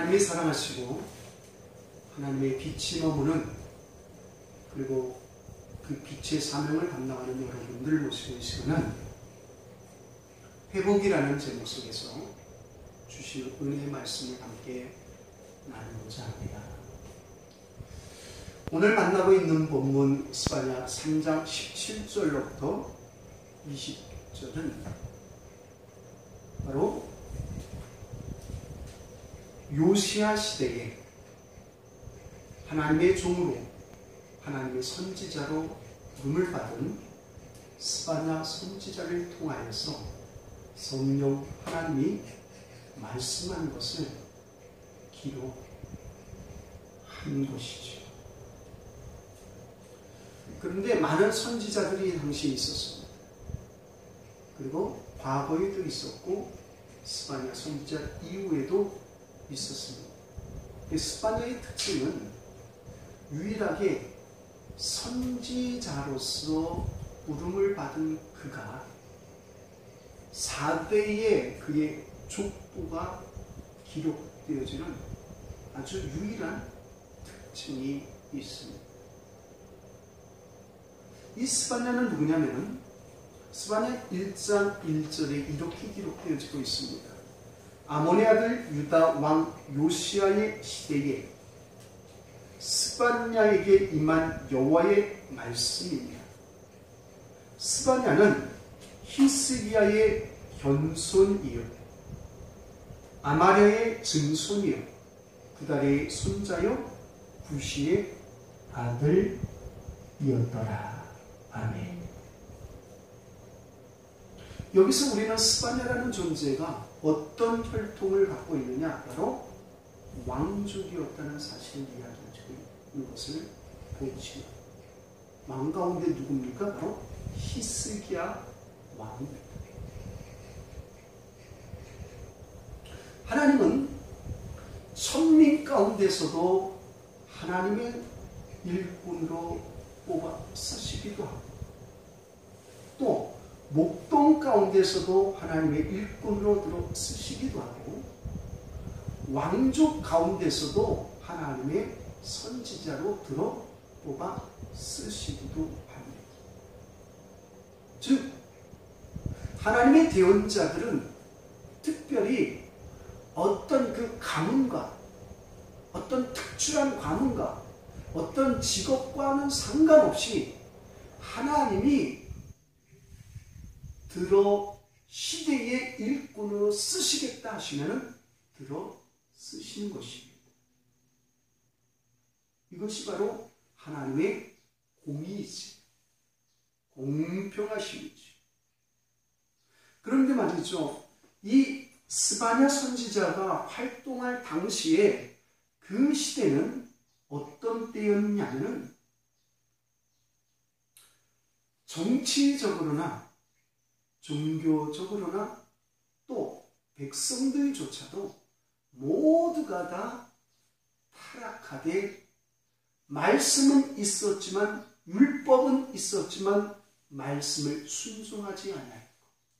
하나님이 사랑하시고 하나님의 빛이 머무는, 그리고 그 빛의 사명을 감당하는 여러분들 모시고 이 시간은 회복이라는 제목 속에서 주신 은혜의 말씀을 함께 나누고자 합니다. 오늘 만나고 있는 본문 스바냐 3장 17절로부터 20절은 바로 요시야 시대에 하나님의 종으로, 하나님의 선지자로 부름을 받은 스바냐 선지자를 통하여서 성령 하나님이 말씀한 것을 기록한 것이죠. 그런데 많은 선지자들이 당시에 있었습니다. 그리고 과거에도 있었고 스바냐 선지자 이후에도 있었습니다. 스바냐의 특징은 유일하게 선지자로서 부름을 받은 그가 4대의 그의 족보가 기록되어지는 아주 유일한 특징이 있습니다. 이 스바냐는 누구냐면은 스바냐 1장 1절에 이렇게 기록되어지고 있습니다. 아몬의 아들 유다 왕 요시야의 시대에 스바냐에게 임한 여호와의 말씀입니다. 스바냐는 히스기야의 현손이요 아마랴의 증손이요 구달의 손자요 구시의 아들이었더라. 아멘. 여기서 우리는 스바냐라는 존재가 어떤 혈통을 갖고 있느냐, 바로 왕족이었다는 사실을 이야기해주고 있는 것을 보여주십니다. 왕 가운데 누굽니까? 바로 히스기야 왕입니다. 하나님은 천민 가운데서도 하나님의 일꾼으로 뽑아 쓰시기도 하고, 또 목동 가운데서도 하나님의 일꾼으로 들어 쓰시기도 하고, 왕족 가운데서도 하나님의 선지자로 들어 뽑아 쓰시기도 합니다. 즉 하나님의 대언자들은 특별히 어떤 그 가문과, 어떤 특출한 가문과, 어떤 직업과는 상관없이 하나님이 들어 시대의 일꾼으로 쓰시겠다 하시면은 들어 쓰시는 것입니다. 이것이 바로 하나님의 공의이지, 공평하심이지. 그런데 말이죠, 이 스바냐 선지자가 활동할 당시에 그 시대는 어떤 때였냐면 정치적으로나 종교적으로나 또 백성들조차도 모두가 다 타락하되, 말씀은 있었지만, 율법은 있었지만 말씀을 순종하지 않았고,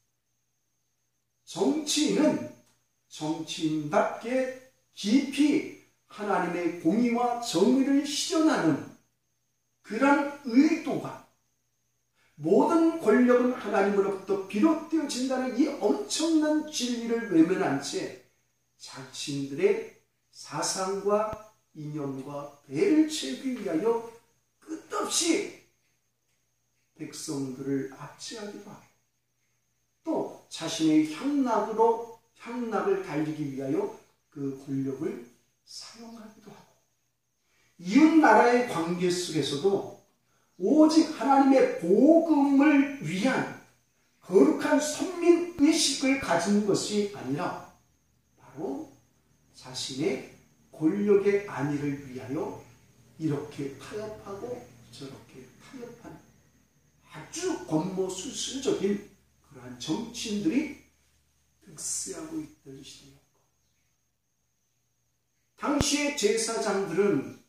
정치인은 정치인답게 깊이 하나님의 공의와 정의를 실현하는 그런 의도가, 모든 권력은 하나님으로부터 비롯되어진다는 이 엄청난 진리를 외면한 채 자신들의 사상과 이념과 배를 채우기 위하여 끝없이 백성들을 압제하기도 하고, 또 자신의 향락을 달리기 위하여 그 권력을 사용하기도 하고, 이웃 나라의 관계 속에서도 오직 하나님의 복음을 위한 거룩한 선민의식을 가진 것이 아니라 바로 자신의 권력의 안위를 위하여 이렇게 타협하고 저렇게 타협하는 아주 권모술수적인 그러한 정치인들이 득세하고 있던 시대였고, 당시의 제사장들은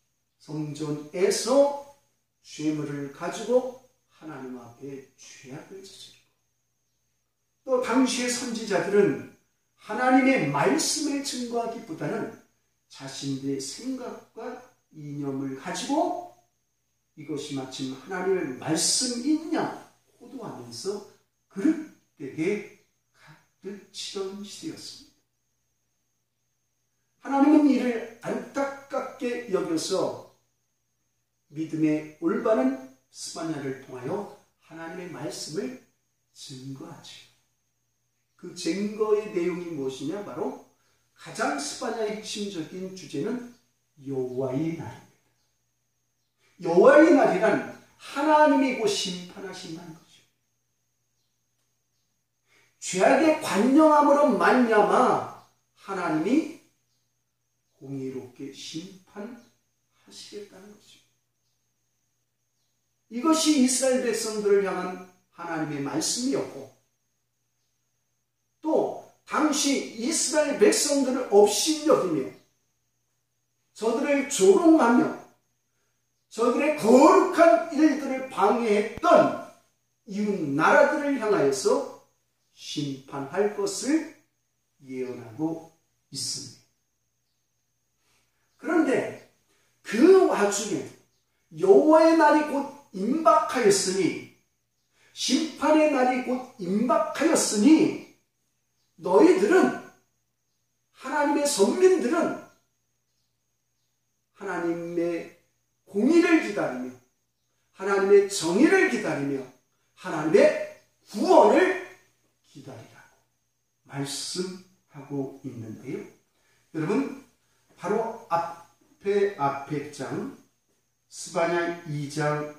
성전에서 죄물을 가지고 하나님 앞에 죄악을 저지르고, 또 당시의 선지자들은 하나님의 말씀을 증거하기보다는 자신들의 생각과 이념을 가지고 이것이 마침 하나님의 말씀이냐 호도하면서 그릇되게 가득 치던 시대였습니다. 하나님은 이를 안타깝게 여겨서 믿음의 올바른 스바냐를 통하여 하나님의 말씀을 증거하죠. 그 증거의 내용이 무엇이냐? 바로 가장 스바냐의 핵심적인 주제는 여호와의 날입니다. 여호와의 날이란 하나님이 곧 심판하신다는 거죠. 죄악의 관영함으로 말미암아 하나님이 공의롭게 심판하시겠다는 거죠. 이것이 이스라엘 백성들을 향한 하나님의 말씀이었고, 또 당시 이스라엘 백성들을 업신여기며 저들을 조롱하며 저들의 거룩한 일들을 방해했던 이웃 나라들을 향하여서 심판할 것을 예언하고 있습니다. 그런데 그 와중에 여호와의 날이 곧 임박하였으니, 심판의 날이 곧 임박하였으니 너희들은, 하나님의 선민들은 하나님의 공의를 기다리며 하나님의 정의를 기다리며 하나님의 구원을 기다리라고 말씀하고 있는데요. 여러분, 바로 앞에 장 스바냐 2장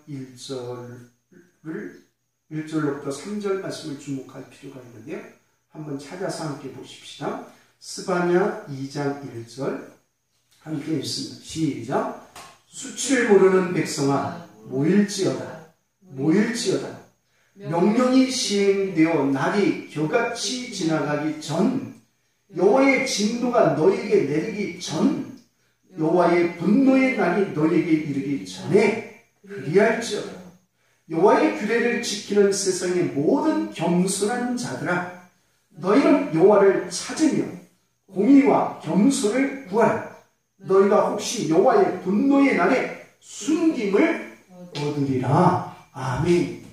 1절로부터 3절 말씀을 주목할 필요가 있는데요. 한번 찾아서 함께 보십시다. 스바냐 2장 1절 함께 읽습니다. 시작. 수치를 모르는 백성아 모일지어다. 모일지어다. 명령이 시행되어 날이 겨같이 지나가기 전, 여호와의 진노가 너에게 내리기 전, 여호와의 분노의 날이 너에게 이르기 전에 그리할지어다. 여호와의 규례를 지키는 세상의 모든 겸손한 자들아, 너희는 여호와를 찾으며 공의와 겸손을 구하라. 너희가 혹시 여호와의 분노의 날에 숨김을 얻으리라. 아멘.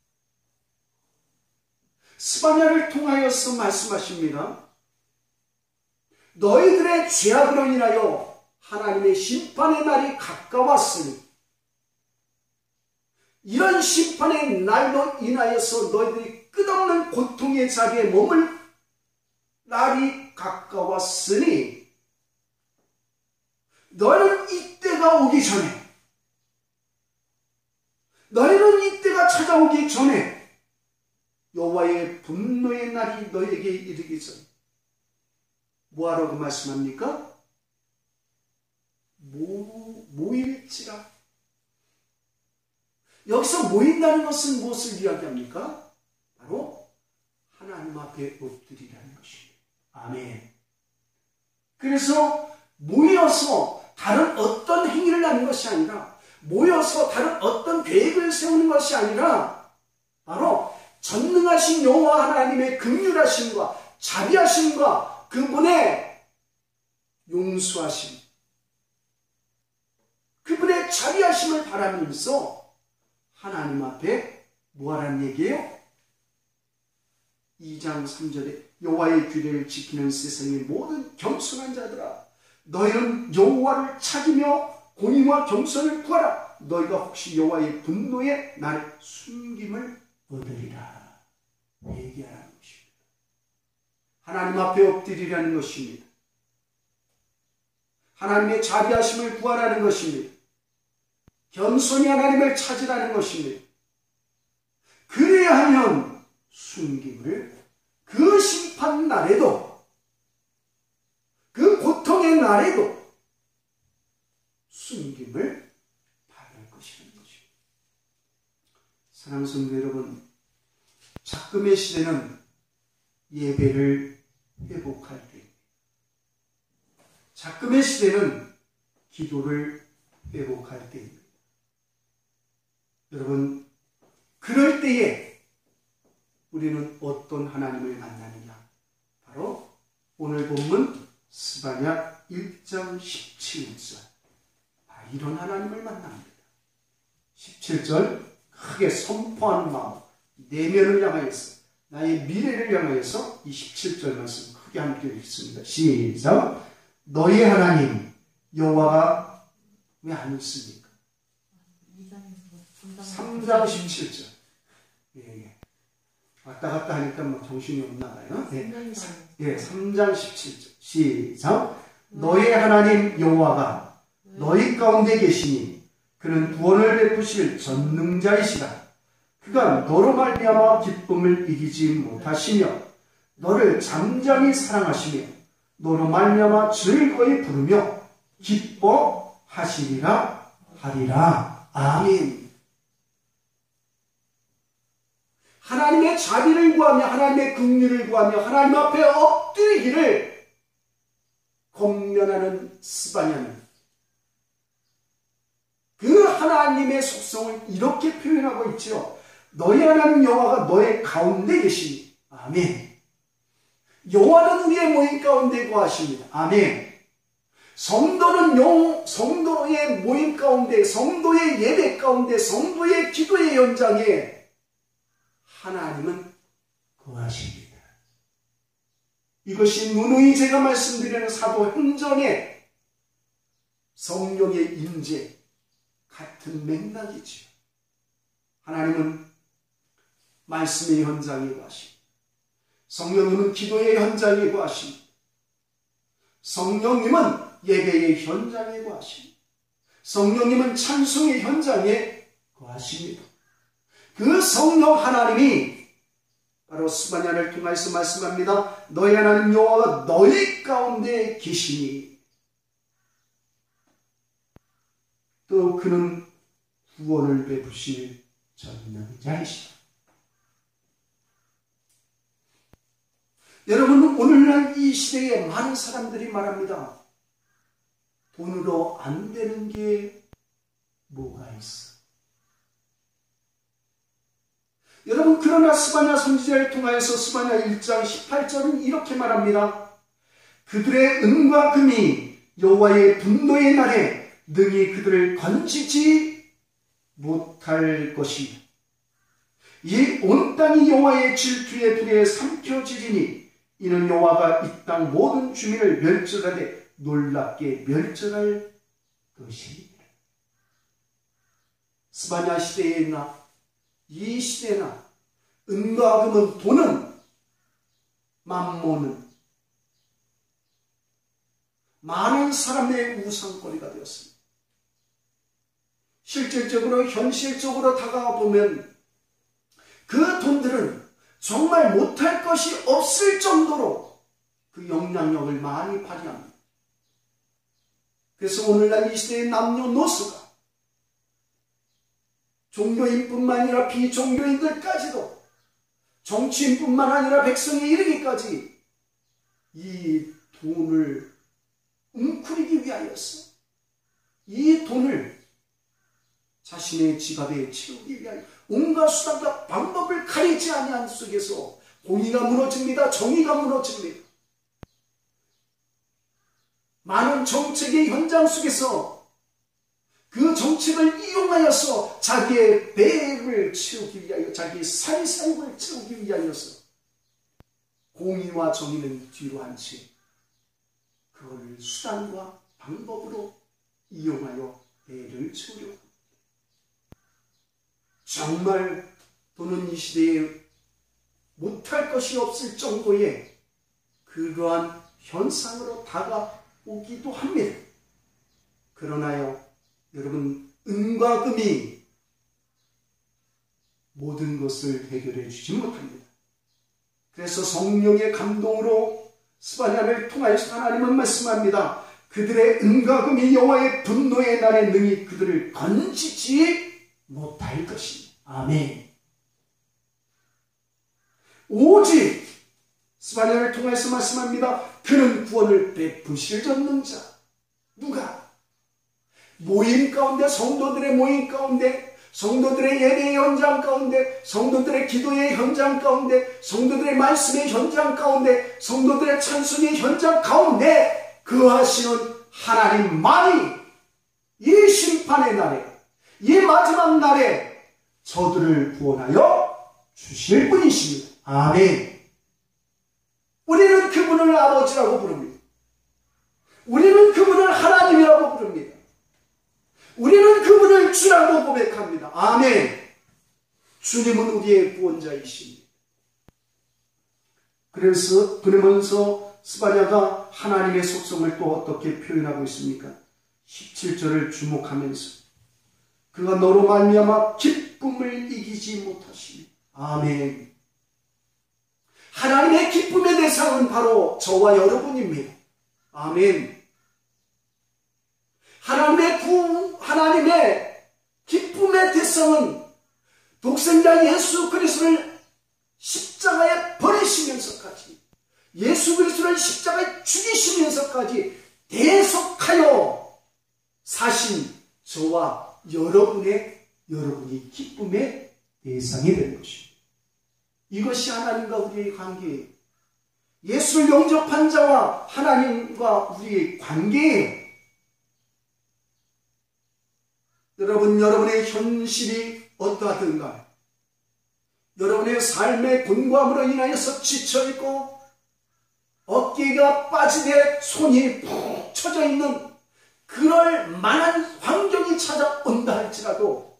스바냐를 통하여서 말씀하십니다. 너희들의 죄악으로 인하여 하나님의 심판의 날이 가까웠으니, 이런 심판의 날로 인하여서 너희들이 끝없는 고통의 자리에 머물 날이 가까웠으니, 너희는 이때가 오기 전에, 너희는 이때가 찾아오기 전에 여호와의 분노의 날이 너에게 이르기 전에 뭐하라고 말씀합니까? 모일지라. 여기서 모인다는 것은 무엇을 이야기합니까? 바로 하나님 앞에 엎드리라는 것입니다. 아멘. 그래서 모여서 다른 어떤 행위를 하는 것이 아니라, 모여서 다른 어떤 계획을 세우는 것이 아니라, 바로 전능하신 여호와 하나님의 긍휼하심과 자비하심과 그분의 용서하심, 그분의 자비하심을 바라면서 하나님 앞에 뭐하라는 얘기예요? 2장 3절에 여호와의 규례를 지키는 세상의 모든 겸손한 자들아, 너희는 여호와를 찾으며 공의와 겸손을 구하라. 너희가 혹시 여호와의 분노의 날에 숨김을 얻으리라. 얘기하라는 것입니다. 하나님 앞에 엎드리라는 것입니다. 하나님의 자비하심을 구하라는 것입니다. 겸손히 하나님을 찾으라는 것입니다. 그래야 하면 숨김을, 그 심판 날에도, 그 고통의 날에도 숨김을 받을 것이라는 것입니다. 사랑하는 성도 여러분, 작금의 시대는 예배를 회복할 때입니다. 작금의 시대는 기도를 회복할 때입니다. 여러분, 그럴 때에 우리는 어떤 하나님을 만나느냐? 바로 오늘 본문 스바냐 1장 17절. 이런 하나님을 만납니다. 17절 크게 선포하는 마음, 내면을 향하여서, 나의 미래를 향하여서 이 17절 말씀 크게 함께 읽습니다. 시작. 너희 하나님 여호와가 왜 안 읽습니까? 3장 17절. 예. 왔다 갔다 하니까 뭐 정신이 없나 봐요. 예. 3장 17절. 시작. 너희 하나님 여호와가 너희 가운데 계시니 그는 구원을 베푸실 전능자이시다. 그가 너로 말미암아 기쁨을 이기지 못하시며 너를 잠잠히 사랑하시며 너로 말미암아 즐거이 부르며 기뻐하시리라 하리라. 아멘. 하나님의 자비를 구하며 하나님의 긍휼을 구하며 하나님 앞에 엎드리기를 권면하는 스바냐는 그 하나님의 속성을 이렇게 표현하고 있죠. 너희 하나님 여호와가 너의 가운데 계시니. 아멘. 여호와는 우리의 모임 가운데 거하십니다. 아멘. 성도의 모임 가운데, 성도의 예배 가운데, 성도의 기도의 현장에 하나님은 거하십니다. 이것이 누누이 제가 말씀드리는 사도행전의 성령의 임재 같은 맥락이지요. 하나님은 말씀의 현장에 거하십니다. 성령님은 기도의 현장에 거하십니다. 성령님은 예배의 현장에 거하십니다. 성령님은 찬송의 현장에 거하십니다. 그 성령 하나님이 바로 스바냐를 통해서 말씀합니다. 너희 하나님 여호와가 너희 가운데 계시니 또 그는 구원을 베푸실 전능자이시다. 여러분, 오늘날 이 시대에 많은 사람들이 말합니다. 돈으로 안 되는 게 뭐가 있어? 여러분, 그러나 스바냐 선지자를 통하여서 스바냐 1장 18절은 이렇게 말합니다. 그들의 은과 금이 여호와의 분노의 날에 능히 그들을 건지지 못할 것이며 이 온 땅이 여호와의 질투의 불에 삼켜지리니 이는 여호와가 이 땅 모든 주민을 멸절하되 놀랍게 멸절할 것입니다. 스바냐 시대에나 이 시대나 은과 금은, 돈은, 만몬은 많은 사람의 우상거리가 되었습니다. 실질적으로 현실적으로 다가가 보면 그 돈들은 정말 못할 것이 없을 정도로 그 영향력을 많이 발휘합니다. 그래서 오늘날 이 시대의 남녀노소가 종교인뿐만 아니라 비종교인들까지도 정치인뿐만 아니라 백성에 이르기까지 이 돈을 웅크리기 위하여서 이 돈을 자신의 지갑에 채우기 위하여 온갖 수단과 방법을 가리지 아니한 속에서 공의가 무너집니다. 정의가 무너집니다. 많은 정책의 현장 속에서 그 정책을 이용하여서 자기의 배를 채우기 위하여, 자기의 사리사욕을 채우기 위하여서 공의와 정의는 뒤로 한 채 그걸 수단과 방법으로 이용하여 배를 채우려고 합니다. 정말 돈은 이 시대에 못할 것이 없을 정도의 그러한 현상으로 다가오기도 합니다. 그러나요, 여러분, 은과 금이 모든 것을 해결해 주지 못합니다. 그래서 성령의 감동으로 스바냐를 통하여서 하나님은 말씀합니다. 그들의 은과 금이 여호와의 분노의 날에 능히 그들을 건지지 못할 것입니다. 아멘. 오직 스바냐를 통해서 말씀합니다. 그는 구원을 베푸실 전능자. 누가? 모임 가운데, 성도들의 모임 가운데, 성도들의 예배의 현장 가운데, 성도들의 기도의 현장 가운데, 성도들의 말씀의 현장 가운데, 성도들의 찬송의 현장 가운데 거하시는 하나님만이 이 심판의 날에, 이 마지막 날에 저들을 구원하여 주실 분이십니다. 아멘. 우리는 그분을 아버지라고 부릅니다. 우리는 그분을 하나님이라고 부릅니다. 우리는 그분을 주라고 고백합니다. 아멘. 주님은 우리의 구원자이십니다. 그러면서 스바냐가 하나님의 속성을 또 어떻게 표현하고 있습니까? 17절을 주목하면서 그가 너로 말미암아 기쁨을 이기지 못하시니. 아멘. 하나님의 기쁨의 대상은 바로 저와 여러분입니다. 아멘. 하나님의 기쁨의 대상은 독생자 예수 그리스도를 십자가에 버리시면서까지, 예수 그리스도를 십자가에 죽이시면서까지 대속하여 사신 저와 여러분이 기쁨의 대상이 된 것입니다. 이것이 하나님과 우리의 관계예요. 예수를 영접한 자와 하나님과 우리의 관계예요. 여러분의 현실이 어떠하든가, 여러분의 삶의 곤고함으로 인하여서 지쳐있고 어깨가 빠지되 손이 푹 쳐져 있는 그럴 만한 환경이 찾아온다 할지라도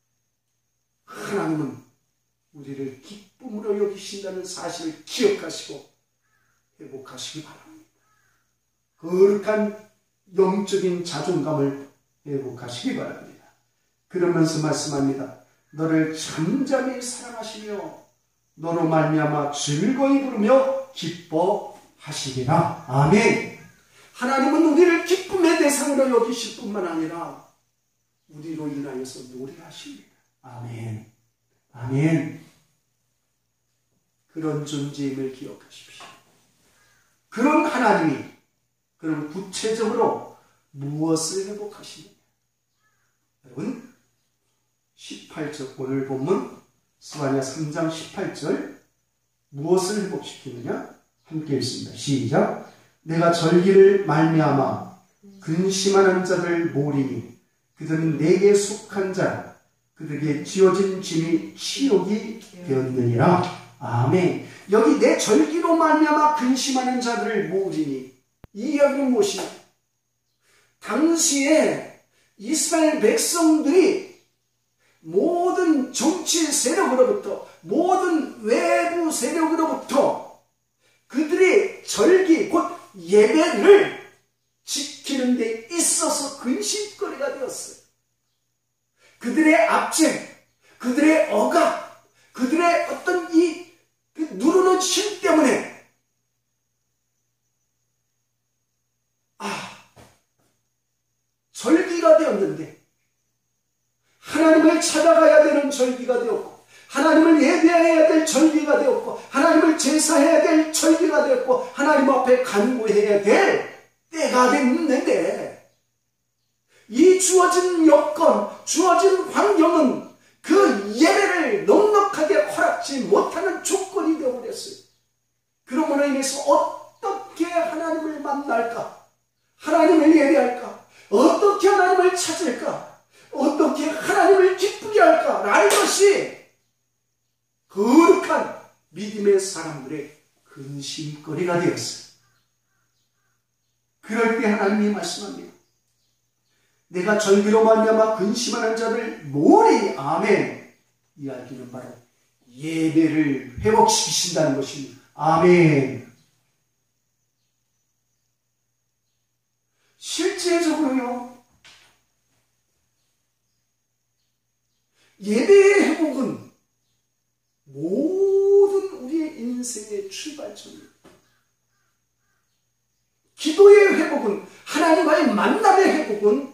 하나님은 우리를 기쁨으로 여기신다는 사실을 기억하시고 회복하시기 바랍니다. 거룩한 영적인 자존감을 회복하시기 바랍니다. 그러면서 말씀합니다. 너를 잠잠히 사랑하시며 너로 말미암아 즐거이 부르며 기뻐하시리라. 아멘. 하나님은 우리를 기쁨의 대상으로 여기실 뿐만 아니라 우리로 인하여서 노래하십니다. 아멘. 아멘. 그런 존재임을 기억하십시오. 그런 하나님이 그럼 구체적으로 무엇을 회복하십니까? 여러분 18절 오늘 본문 스바냐 3장 18절 무엇을 회복시키느냐? 함께 읽습니다. 시작. 내가 절기를 말미암아 근심하는 자를 모으리니 그들은 내게 속한 자 그들에게 지어진 짐이 치욕이 되었느니라. 아멘. 여기 내 절기로 말미암아 근심하는 자들을 모으리니 이 이야기는 무엇이냐? 당시에 이스라엘 백성들이 모든 정치 세력으로부터, 모든 외부 세력으로부터 그들의 절기 곧 예배를 지키는 데 있어서 근심거리가 되었어요. 그들의 압제, 그들의 억압, 그들의 어떤 이 누르는 힘 때문에 절기가 되었는데 하나님을 찾아가야 되는 절기가 되었고 하나님을 예배해야 될 절기가 되었고 하나님을 제사해야 될 절기가 되었고 하나님 앞에 간구해야 될 때가 됐는데 이 주어진 여건, 주어진 환경은 그 예배를 넉넉하게 허락지 못하는 조건이 되어버렸어요. 그러므로 인해서 어떻게 하나님을 만날까? 하나님을 예배할까? 어떻게 하나님을 찾을까? 어떻게 하나님을 기쁘게 할까? 라는 것이 거룩한 믿음의 사람들의 근심거리가 되었어요. 그럴 때 하나님이 말씀합니다. 내가 절기로 말미암아 근심하는 자를 모으리. 아멘. 이야기는 바로 예배를 회복시키신다는 것입니다. 아멘. 실제적으로요, 예배의 회복은 모든 우리의 인생의 출발점입니다. 기도의 회복은, 하나님과의 만남의 회복은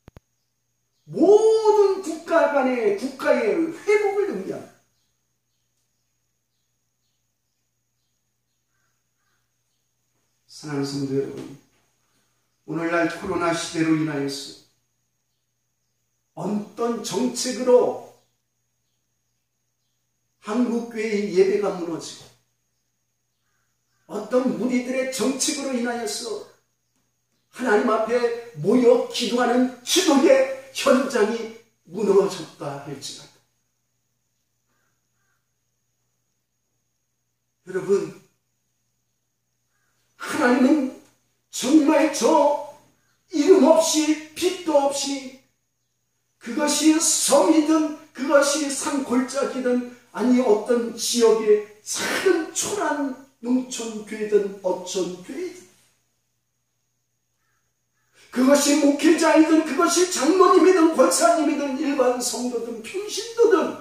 모든 국가의 회복을 의미합니다. 사랑하는 성도 여러분, 오늘날 코로나 시대로 인하여서 어떤 정책으로 한국교회의 예배가 무너지고 어떤 무리들의 정책으로 인하여서 하나님 앞에 모여 기도하는 기도의 현장이 무너졌다 할지라도 여러분, 하나님은 정말 저 이름 없이 빛도 없이 그것이 섬이든 그것이 산골짜기든 아니 어떤 지역의 작은 초란 농촌교회든 어촌교회든 그것이 목회자이든 그것이 장로님이든 권사님이든 일반 성도든 평신도든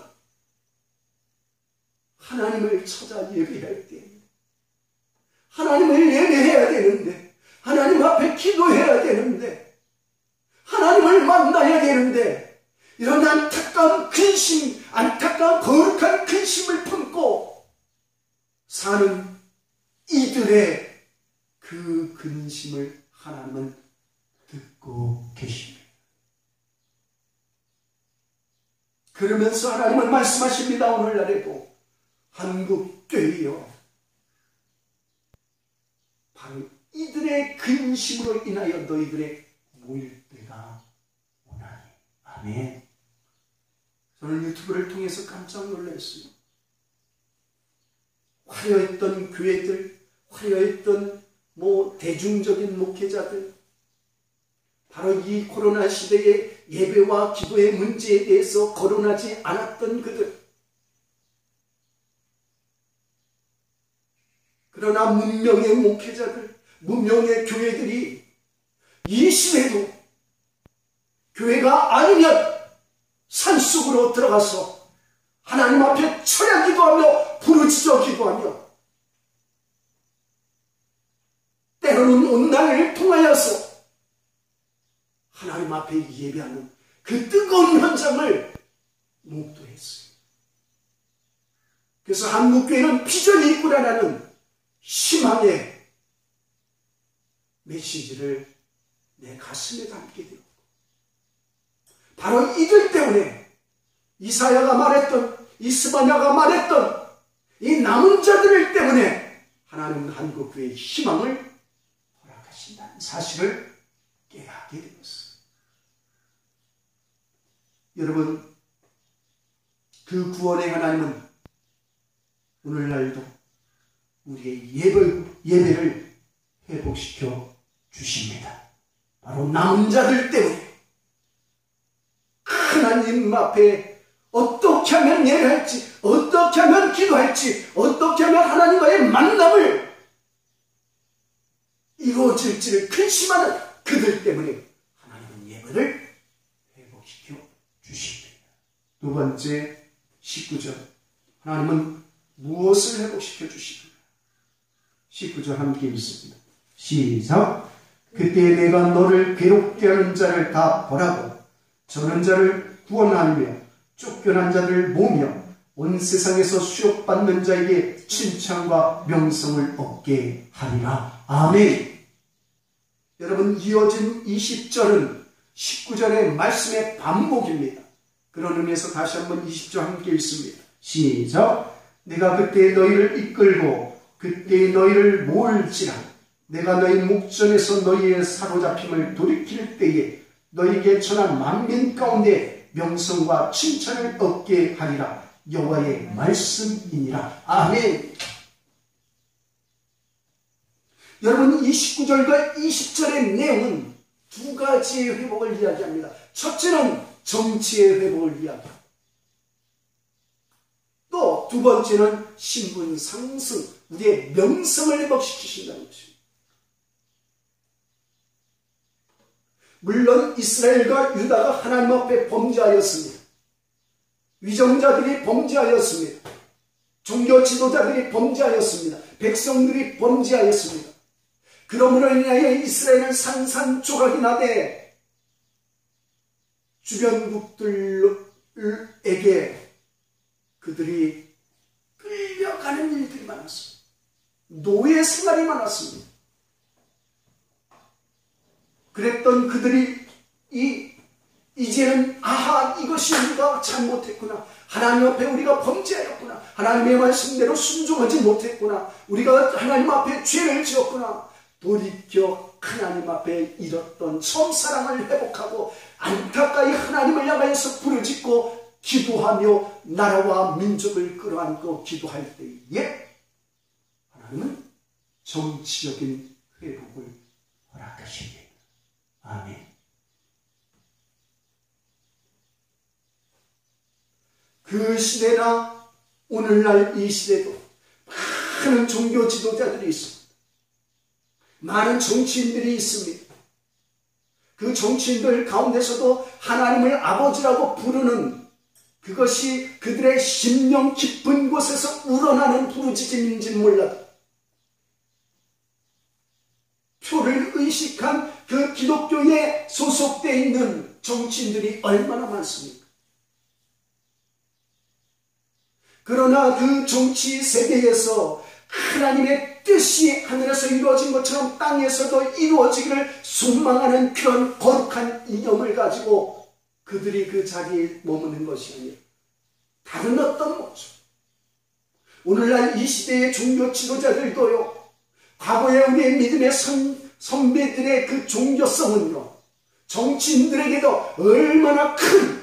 하나님을 찾아 예배할 때 하나님을 예배해야 되는데 하나님 앞에 기도해야 되는데 하나님을 만나야 되는데 이런 안타까운 근심, 안타까운 거룩한 근심을 품고 사는 이들의 그 근심을 하나님은 듣고 계십니다. 그러면서 하나님은 말씀하십니다. 오늘날에도 한국교회여 바로 이들의 근심으로 인하여 너희들의 모일 때가 오나니. 아멘. 저는 유튜브를 통해서 깜짝 놀랐어요. 화려했던 교회들, 화려했던 대중적인 목회자들, 바로 이 코로나 시대의 예배와 기도의 문제에 대해서 거론하지 않았던 그들, 그러나 문명의 목회자들, 문명의 교회들이 이 시대도 교회가 아니면 산속으로 들어가서 하나님 앞에 철야 기도하며 부르짖어 기도하며 때로는 온난을 통하여서 하나님 앞에 예배하는 그 뜨거운 현장을 목도했어요. 그래서 한국교회는 비전이 있구나라는 희망의 메시지를 내 가슴에 담게 되었고 바로 이들 때문에 이사야가 말했던 이스바냐가 말했던 이 남은 자들 때문에 하나님은 한국교회의 희망을 허락하신다는 사실을 깨닫게 되었어요. 여러분, 그 구원의 하나님은 오늘날도 우리의 예배를 회복시켜 주십니다. 바로 남은 자들 때문에 하나님 앞에 어떻게 하면 예배할지, 어떻게 하면 기도할지, 어떻게 하면 하나님과의 만남을 이루어질지를 근심하는 그들 때문에 하나님은 예배를 회복시켜 주십니다. 두 번째 19절, 하나님은 무엇을 회복시켜 주십니까? 19절 함께 읽습니다. 시작. 그때 내가 너를 괴롭게 하는 자를 다 벌하고 저는 자를 구원하며 쫓겨난 자를 모으며 온 세상에서 수욕받는 자에게 칭찬과 명성을 얻게 하리라. 아멘. 여러분, 이어진 20절은 19절의 말씀의 반복입니다. 그런 의미에서 다시 한번 20절 함께 읽습니다. 시작. 내가 그때 너희를 이끌고 그때 너희를 모을지라. 내가 너희 목전에서 너희의 사로잡힘을 돌이킬 때에 너희에게 전한 만민 가운데 명성과 칭찬을 얻게 하리라. 여호와의 말씀이니라. 아멘. 여러분, 이 19절과 20절의 내용은 두 가지의 회복을 이야기합니다. 첫째는 정치의 회복을 이야기합니다. 또 두 번째는 신분 상승, 우리의 명성을 회복시키신다는 것입니다. 물론 이스라엘과 유다가 하나님 앞에 범죄하였습니다. 위정자들이 범죄하였습니다. 종교 지도자들이 범죄하였습니다. 백성들이 범죄하였습니다. 그러므로 인하여 이스라엘은 산산조각이 나되 주변국들에게 그들이 끌려가는 일들이 많았습니다. 노예 생활이 많았습니다. 그랬던 그들이 이제는 이것이 우리가 잘못했구나. 하나님 앞에 우리가 범죄하였구나. 하나님의 말씀대로 순종하지 못했구나. 우리가 하나님 앞에 죄를 지었구나. 돌이켜 하나님 앞에 잃었던 첫사랑을 회복하고 안타까이 하나님을 향하여서 부르짖고 기도하며 나라와 민족을 끌어안고 기도할 때에 하나님은 정치적인 회복을 허락하십니다. 아멘. 그 시대나 오늘날 이 시대도 많은 종교 지도자들이 있습니다. 많은 정치인들이 있습니다. 그 정치인들 가운데서도 하나님을 아버지라고 부르는 그것이 그들의 심령 깊은 곳에서 우러나는 부르짖음인지 몰라도 표를 의식한 그 기독교에 소속되어 있는 정치인들이 얼마나 많습니까? 그러나 그 정치 세계에서 하나님의 뜻이 하늘에서 이루어진 것처럼 땅에서도 이루어지기를 소망하는 그런 거룩한 이념을 가지고 그들이 그 자리에 머무는 것이 아니라 다른 어떤 모습. 오늘날 이 시대의 종교 지도자들도요, 과거에 우리의 믿음의 선배들의 그 종교성은요, 정치인들에게도 얼마나 큰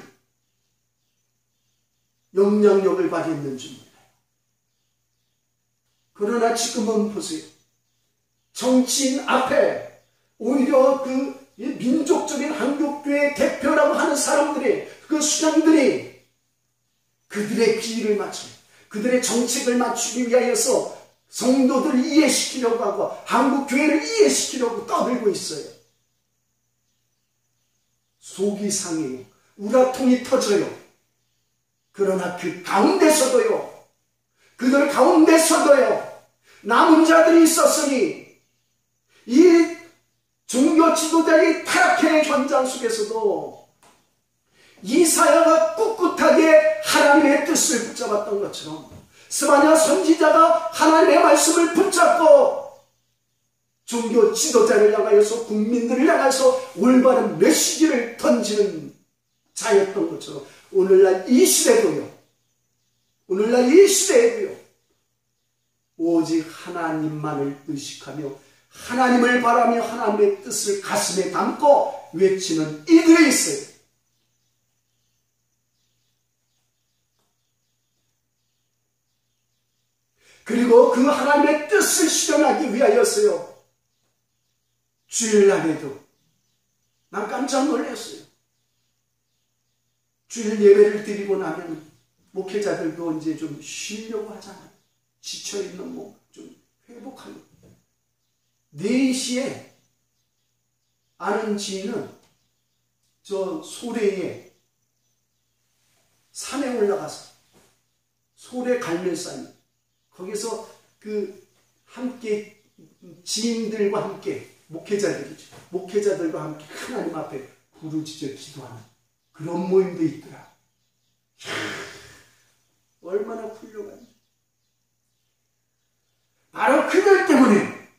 영향력을 발휘했는지 몰라요. 그러나 지금은 보세요. 정치인 앞에 오히려 그 민족적인 한국교회 대표라고 하는 사람들이, 그 수장들이 그들의 비위를 맞추고 그들의 정책을 맞추기 위하여서 성도들을 이해시키려고 하고 한국교회를 이해시키려고 떠들고 있어요. 속이 상해요. 우라통이 터져요. 그러나 그 가운데서도요, 그들 가운데서도요, 남은 자들이 있었으니 이 종교 지도자의 타락의 현장 속에서도 이사야가 꿋꿋하게 하나님의 뜻을 붙잡았던 것처럼 스바냐 선지자가 하나님의 말씀을 붙잡고 종교 지도자를 향하여서 국민들을 향해서 올바른 메시지를 던지는 자였던 것처럼 오늘날 이 시대도요, 오늘날 이 시대에도요, 오직 하나님만을 의식하며 하나님을 바라며 하나님의 뜻을 가슴에 담고 외치는 이들이 있어요. 그리고 그 하나님의 뜻을 실현하기 위하여서요, 주일날에도 난 깜짝 놀랐어요. 주일 예배를 드리고 나면 목회자들도 이제 좀 쉬려고 하잖아요. 지쳐있는 좀 회복하려고. 4시에 아는 지인은 저 소래에 산에 올라가서 소래 갈매산 거기서 그 함께 지인들과 함께 목회자들과 함께 하나님 앞에 부르짖어 기도하는 그런 모임도 있더라. 이야, 얼마나 훌륭한지. 바로 그들 때문에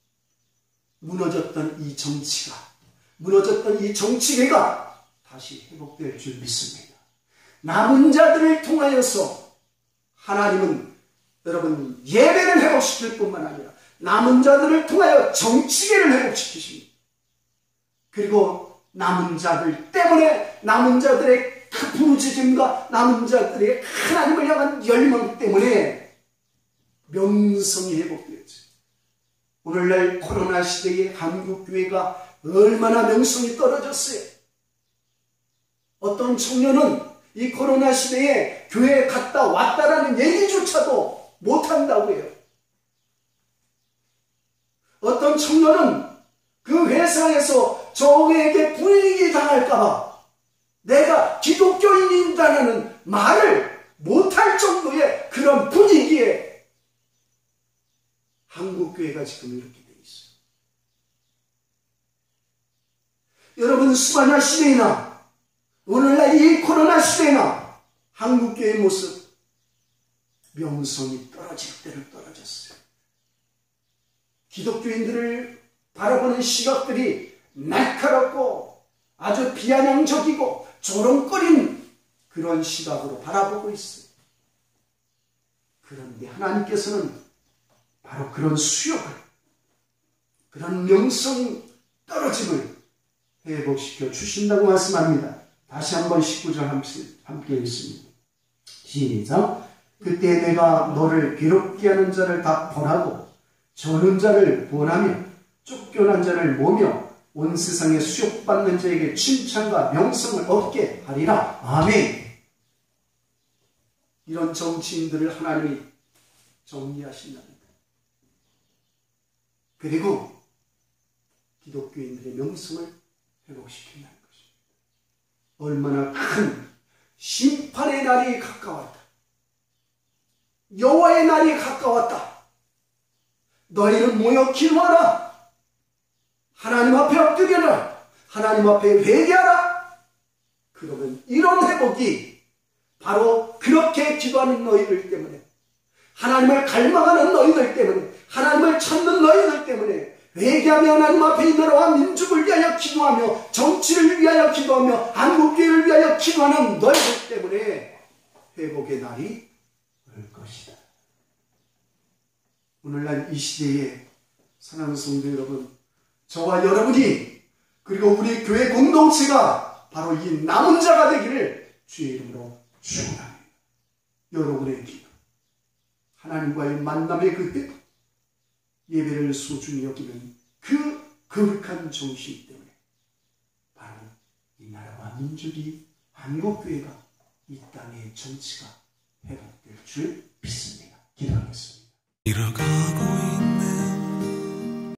무너졌던 이 정치가, 무너졌던 이 정치계가 다시 회복될 줄 믿습니다. 남은 자들을 통하여서 하나님은 여러분 예배를 회복시킬 뿐만 아니라 남은 자들을 통하여 정치계를 회복시키십니다. 그리고 남은 자들 때문에 남은 자들의 그 부르짖음과 남은 자들의 하나님을 향한 열망 때문에 명성이 회복되었죠. 오늘날 코로나 시대의 한국교회가 얼마나 명성이 떨어졌어요. 어떤 청년은 이 코로나 시대에 교회에 갔다 왔다라는 얘기조차도 못한다고 해요. 어떤 청년은 그 회사에서 저에게 불이익이 당할까봐 내가 기독교인이다라는 말을 못할 정도의 그런 분위기에 한국교회가 지금 이렇게 돼 있어요. 여러분, 스바냐 시대나 오늘날 이 코로나 시대나 한국교회의 모습, 명성이 떨어질 대로 떨어졌어요. 기독교인들을 바라보는 시각들이 날카롭고 아주 비아냥적이고 조롱거리는 그런 시각으로 바라보고 있어요. 그런데 하나님께서는 바로 그런 수욕을 그런 명성 떨어짐을 회복시켜 주신다고 말씀합니다. 다시 한번 19절 함께 읽습니다. 시작. 그때 내가 너를 괴롭게 하는 자를 다 벌하고 저는 자를 본하며 쫓겨난 자를 모며 온 세상에 수욕받는 자에게 칭찬과 명성을 얻게 하리라. 아멘. 이런 정치인들을 하나님이 정리하신답니다. 그리고 기독교인들의 명성을 회복시킨다는 것입니다. 얼마나 큰 심판의 날이 가까웠다. 여호와의 날이 가까웠다. 너희는 모여 기도하라. 하나님 앞에 엎드려라. 하나님 앞에 회개하라. 그러면 이런 회복이 바로 그렇게 기도하는 너희들 때문에, 하나님을 갈망하는 너희들 때문에, 하나님을 찾는 너희들 때문에, 회개하며 하나님 앞에 이 나라와 민족을 위하여 기도하며 정치를 위하여 기도하며 한국교회를 위하여 기도하는 너희들 때문에 회복의 날이 올 것이다. 오늘날 이 시대에 사랑하는 성도 여러분, 저와 여러분이 그리고 우리 교회 공동체가 바로 이 남은 자가 되기를 주의 이름으로 축원합니다. 여러분의 기도, 하나님과의 만남의 그 뜻, 예배를 소중히 여기는 그 거룩한 정신 때문에 바로 이 나라와 민족이, 한국교회가, 이 땅의 정치가 회복될 줄 믿습니다. 기도하겠습니다. 잃어가고 있는